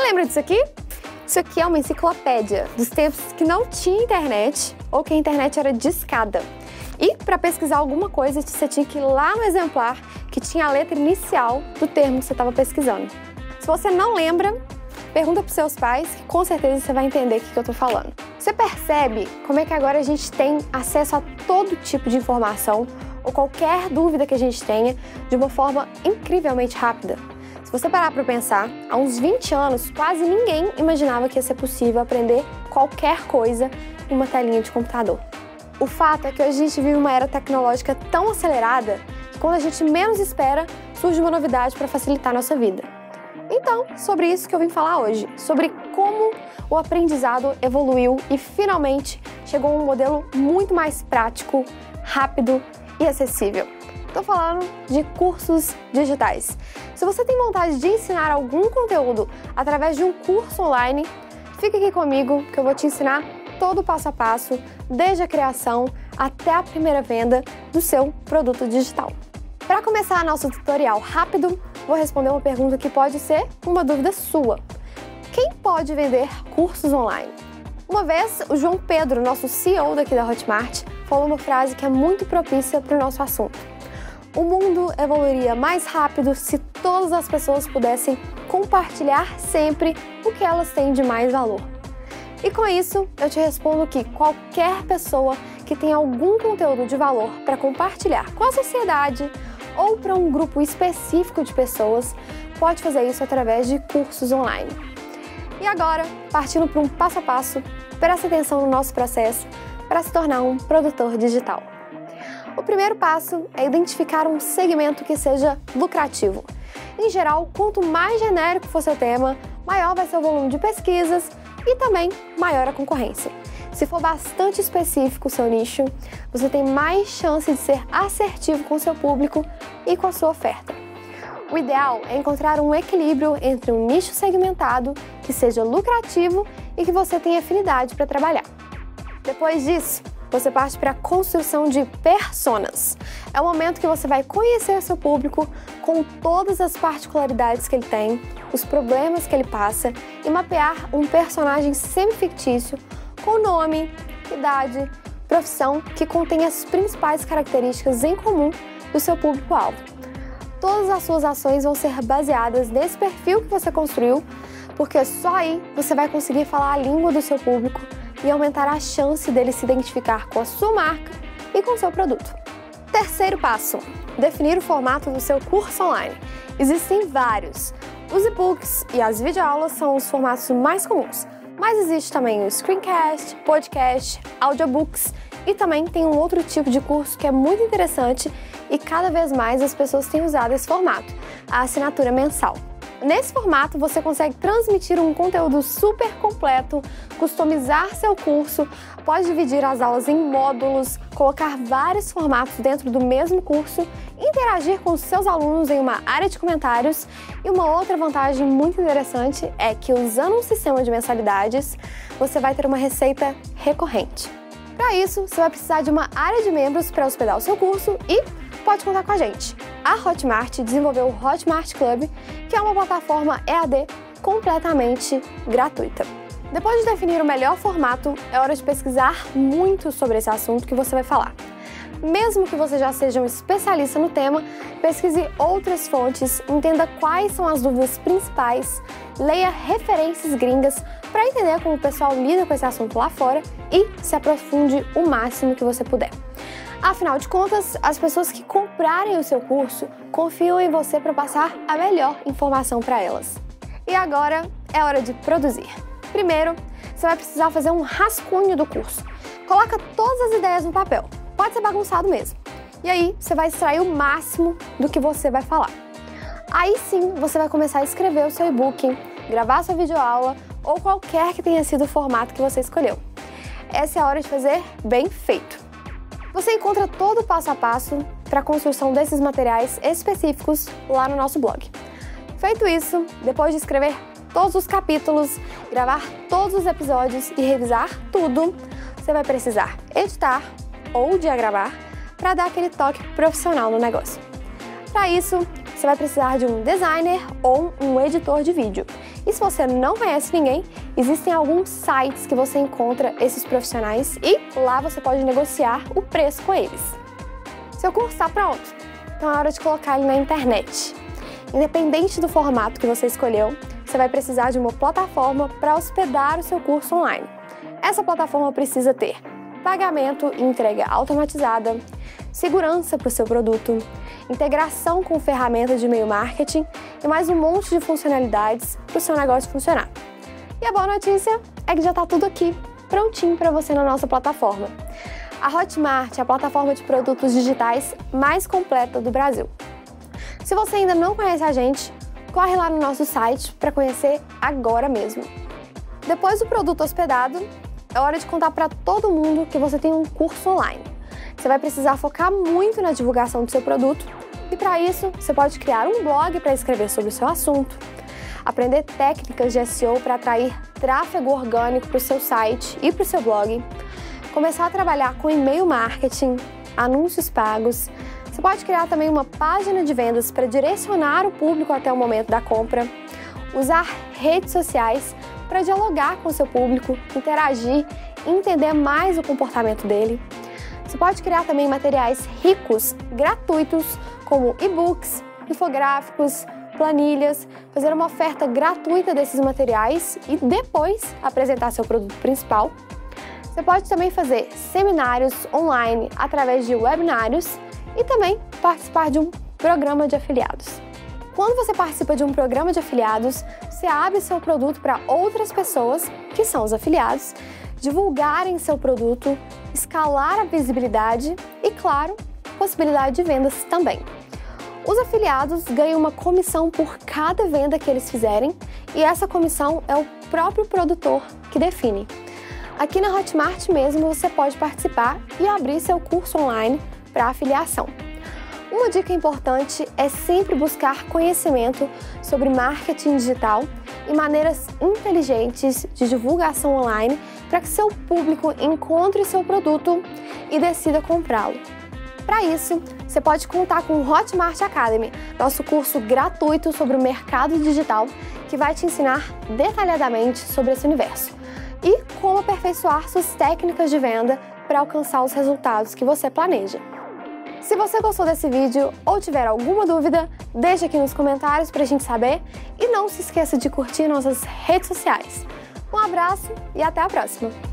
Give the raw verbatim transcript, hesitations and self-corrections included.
Lembra disso aqui? Isso aqui é uma enciclopédia dos tempos que não tinha internet ou que a internet era discada. E para pesquisar alguma coisa, você tinha que ir lá no exemplar que tinha a letra inicial do termo que você estava pesquisando. Se você não lembra, pergunta para os seus pais, que com certeza você vai entender o que eu estou falando. Você percebe como é que agora a gente tem acesso a todo tipo de informação ou qualquer dúvida que a gente tenha de uma forma incrivelmente rápida? Se você parar para pensar, há uns vinte anos, quase ninguém imaginava que ia ser possível aprender qualquer coisa em uma telinha de computador. O fato é que hoje a gente vive uma era tecnológica tão acelerada que quando a gente menos espera, surge uma novidade para facilitar a nossa vida. Então, sobre isso que eu vim falar hoje, sobre como o aprendizado evoluiu e finalmente chegou a um modelo muito mais prático, rápido e acessível. Estou falando de cursos digitais. Se você tem vontade de ensinar algum conteúdo através de um curso online, fica aqui comigo que eu vou te ensinar todo o passo a passo, desde a criação até a primeira venda do seu produto digital. Para começar nosso tutorial rápido, vou responder uma pergunta que pode ser uma dúvida sua. Quem pode vender cursos online? Uma vez, o João Pedro, nosso C E O daqui da Hotmart, falou uma frase que é muito propícia para o nosso assunto. O mundo evoluiria mais rápido se todas as pessoas pudessem compartilhar sempre o que elas têm de mais valor. E com isso, eu te respondo que qualquer pessoa que tem algum conteúdo de valor para compartilhar com a sociedade ou para um grupo específico de pessoas pode fazer isso através de cursos online. E agora, partindo para um passo a passo, preste atenção no nosso processo para se tornar um produtor digital. O primeiro passo é identificar um segmento que seja lucrativo. Em geral, quanto mais genérico for seu tema, maior vai ser o volume de pesquisas e também maior a concorrência. Se for bastante específico o seu nicho, você tem mais chance de ser assertivo com seu público e com a sua oferta. O ideal é encontrar um equilíbrio entre um nicho segmentado que seja lucrativo e que você tenha afinidade para trabalhar. Depois disso, você parte para a construção de personas. É o momento que você vai conhecer seu público com todas as particularidades que ele tem, os problemas que ele passa e mapear um personagem semi-fictício com nome, idade, profissão que contém as principais características em comum do seu público-alvo. Todas as suas ações vão ser baseadas nesse perfil que você construiu, porque só aí você vai conseguir falar a língua do seu público e aumentar a chance dele se identificar com a sua marca e com o seu produto. Terceiro passo, definir o formato do seu curso online. Existem vários. Os e-books e as videoaulas são os formatos mais comuns, mas existe também o screencast, podcast, audiobooks e também tem um outro tipo de curso que é muito interessante e cada vez mais as pessoas têm usado esse formato, a assinatura mensal. Nesse formato, você consegue transmitir um conteúdo super completo, customizar seu curso, pode dividir as aulas em módulos, colocar vários formatos dentro do mesmo curso, interagir com os seus alunos em uma área de comentários e uma outra vantagem muito interessante é que usando um sistema de mensalidades, você vai ter uma receita recorrente. Para isso, você vai precisar de uma área de membros para hospedar o seu curso e pode contar com a gente. A Hotmart desenvolveu o Hotmart Club, que é uma plataforma E A D completamente gratuita. Depois de definir o melhor formato, é hora de pesquisar muito sobre esse assunto que você vai falar. Mesmo que você já seja um especialista no tema, pesquise outras fontes, entenda quais são as dúvidas principais, leia referências gringas para entender como o pessoal lida com esse assunto lá fora e se aprofunde o máximo que você puder. Afinal de contas, as pessoas que comprarem o seu curso confiam em você para passar a melhor informação para elas. E agora é hora de produzir. Primeiro, você vai precisar fazer um rascunho do curso. Coloca todas as ideias no papel, pode ser bagunçado mesmo. E aí você vai extrair o máximo do que você vai falar. Aí sim você vai começar a escrever o seu e-book, gravar sua videoaula ou qualquer que tenha sido o formato que você escolheu. Essa é a hora de fazer bem feito. Você encontra todo o passo a passo para a construção desses materiais específicos lá no nosso blog. Feito isso, depois de escrever todos os capítulos, gravar todos os episódios e revisar tudo, você vai precisar editar ou diagravar para dar aquele toque profissional no negócio. Para isso, você vai precisar de um designer ou um editor de vídeo. E se você não conhece ninguém, existem alguns sites que você encontra esses profissionais e lá você pode negociar o preço com eles. Seu curso está pronto? Então é hora de colocar ele na internet. Independente do formato que você escolheu, você vai precisar de uma plataforma para hospedar o seu curso online. Essa plataforma precisa ter pagamento e entrega automatizada, segurança para o seu produto, integração com ferramentas de e-mail marketing e mais um monte de funcionalidades para o seu negócio funcionar. E a boa notícia é que já está tudo aqui, prontinho para você na nossa plataforma. A Hotmart é a plataforma de produtos digitais mais completa do Brasil. Se você ainda não conhece a gente, corre lá no nosso site para conhecer agora mesmo. Depois do produto hospedado, é hora de contar para todo mundo que você tem um curso online. Você vai precisar focar muito na divulgação do seu produto e para isso você pode criar um blog para escrever sobre o seu assunto, aprender técnicas de S E O para atrair tráfego orgânico para o seu site e para o seu blog, começar a trabalhar com e-mail marketing, anúncios pagos. Você pode criar também uma página de vendas para direcionar o público até o momento da compra, usar redes sociais para dialogar com o seu público, interagir e entender mais o comportamento dele. Você pode criar também materiais ricos, gratuitos, como e-books, infográficos, planilhas, fazer uma oferta gratuita desses materiais e depois apresentar seu produto principal. Você pode também fazer seminários online através de webinários e também participar de um programa de afiliados. Quando você participa de um programa de afiliados, você abre seu produto para outras pessoas, que são os afiliados, divulgarem seu produto, escalar a visibilidade e, claro, possibilidade de vendas também. Os afiliados ganham uma comissão por cada venda que eles fizerem e essa comissão é o próprio produtor que define. Aqui na Hotmart mesmo você pode participar e abrir seu curso online para afiliação. Uma dica importante é sempre buscar conhecimento sobre marketing digital e maneiras inteligentes de divulgação online para que seu público encontre seu produto e decida comprá-lo. Para isso, você pode contar com o Hotmart Academy, nosso curso gratuito sobre o mercado digital que vai te ensinar detalhadamente sobre esse universo e como aperfeiçoar suas técnicas de venda para alcançar os resultados que você planeja. Se você gostou desse vídeo ou tiver alguma dúvida, deixa aqui nos comentários para a gente saber e não se esqueça de curtir nossas redes sociais. Um abraço e até a próxima!